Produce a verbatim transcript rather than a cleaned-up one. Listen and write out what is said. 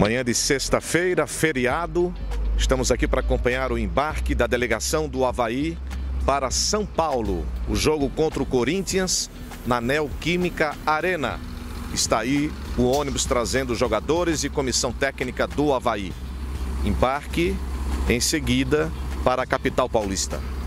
Manhã de sexta-feira, feriado, estamos aqui para acompanhar o embarque da delegação do Avaí para São Paulo. O jogo contra o Corinthians na Neoquímica Arena. Está aí o ônibus trazendo jogadores e comissão técnica do Avaí. Embarque em seguida para a capital paulista.